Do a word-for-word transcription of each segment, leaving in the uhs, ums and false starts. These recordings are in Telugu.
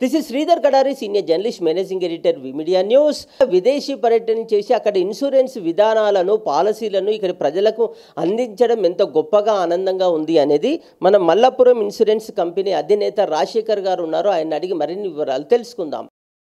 This is Sridhar Kadari, senior journalist, managing editor, V Media news. విదేశీ పర్యటన చేసి అక్కడ ఇన్సూరెన్స్ విధానాలను, పాలసీలను ఇక్కడ ప్రజలకు అందించడం ఎంత గొప్పగా ఆనందంగా ఉంది అనేది మన మల్లపురం ఇన్సూరెన్స్ కంపెనీ అధినేత రాజశేఖర్ గారు ఉన్నారు. ఆయన అడిగి మరిన్ని వివరాలు తెలుసుకుందాం.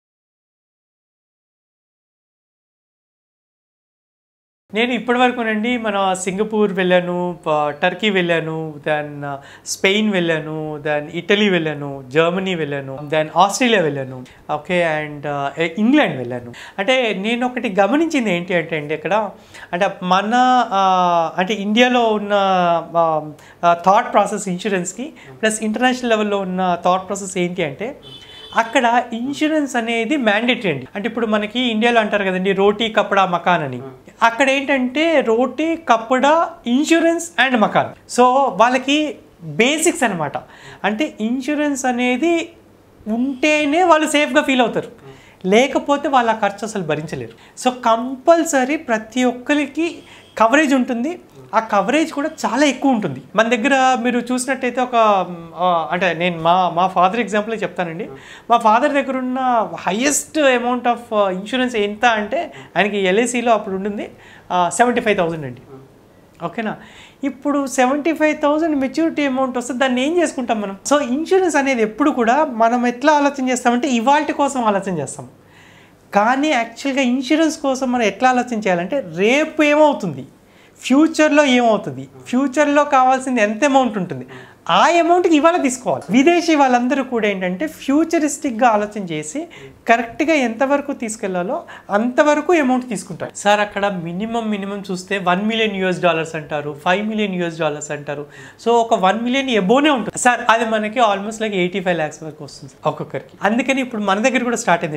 నేను ఇప్పటివరకునండి మన సింగపూర్ వెళ్ళాను, టర్కీ వెళ్ళాను, దెన్ స్పెయిన్ వెళ్ళాను, దెన్ ఇటలీ వెళ్ళాను, జర్మనీ వెళ్ళాను, దెన్ ఆస్ట్రేలియా వెళ్ళాను, ఓకే, అండ్ ఇంగ్లాండ్ వెళ్ళాను. అంటే నేను ఒకటి గమనించింది ఏంటి అంటే అండి ఇక్కడ అంటే మన అంటే ఇండియాలో ఉన్న థాట్ ప్రాసెస్ ఇన్సూరెన్స్కి ప్లస్ ఇంటర్నేషనల్ లెవెల్లో ఉన్న థాట్ ప్రాసెస్ ఏంటి అంటే అక్కడ ఇన్సూరెన్స్ అనేది మ్యాండేటరీ అండి. అంటే ఇప్పుడు మనకి ఇండియాలో అంటారు కదండి రోటీ కప్పడా మకాన్ అని. అక్కడ ఏంటంటే రోటీ కప్పడా ఇన్సూరెన్స్ అండ్ మకాన్. సో వాళ్ళకి బేసిక్స్ అనమాట. అంటే ఇన్సూరెన్స్ అనేది ఉంటేనే వాళ్ళు సేఫ్గా ఫీల్ అవుతారు, లేకపోతే వాళ్ళ ఖర్చు అసలు భరించలేరు. సో కంపల్సరీ ప్రతి ఒక్కరికి కవరేజ్ ఉంటుంది. ఆ కవరేజ్ కూడా చాలా ఎక్కువ ఉంటుంది. మన దగ్గర మీరు చూసినట్టయితే ఒక అంటే నేను మా మా ఫాదర్ ఎగ్జాంపుల్ చెప్తానండి. మా ఫాదర్ దగ్గర ఉన్న హైయెస్ట్ అమౌంట్ ఆఫ్ ఇన్సూరెన్స్ ఎంత అంటే ఆయనకి ఎల్ఐసిలో అప్పుడు ఉండింది సెవెంటీ ఫైవ్ థౌజండ్ అండి, ఓకేనా. ఇప్పుడు seventy five thousand maturity amount వస్తే దాన్ని ఏం చేసుకుంటాం మనం? సో ఇన్సూరెన్స్ అనేది ఎప్పుడు కూడా మనం ఎట్లా ఆలోచన చేస్తామంటే ఇవాల్టి కోసం ఆలోచన చేస్తాం, కానీ యాక్చువల్గా ఇన్సూరెన్స్ కోసం మనం ఎట్లా ఆలోచన చేయాలంటే రేపు ఏమవుతుంది, ఫ్యూచర్లో ఏమవుతుంది, ఫ్యూచర్లో కావాల్సింది ఎంత అమౌంట్ ఉంటుంది, ఆ అమౌంట్కి ఇవాళ తీసుకోవాలి. విదేశీ వాళ్ళందరూ కూడా ఏంటంటే ఫ్యూచరిస్టిక్గా ఆలోచన చేసి కరెక్ట్గా ఎంతవరకు తీసుకెళ్లాలో అంతవరకు అమౌంట్ తీసుకుంటారు. సార్ అక్కడ మినిమం మినిమం చూస్తే వన్ మిలియన్ యూఎస్ డాలర్స్ అంటారు, ఫైవ్ మిలియన్ యూఎస్ డాలర్స్ అంటారు. సో ఒక వన్ మిలియన్ ఎబోనే ఉంటుంది సార్. అది మనకి almost like eighty five lakhs వరకు వస్తుంది ఒక్కొక్కరికి. అందుకని ఇప్పుడు మన దగ్గర కూడా స్టార్ట్ అయింది